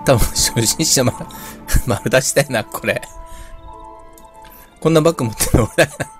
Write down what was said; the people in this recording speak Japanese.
多分、初心者丸出したいな、これ。こんなバッグ持ってるの俺だな。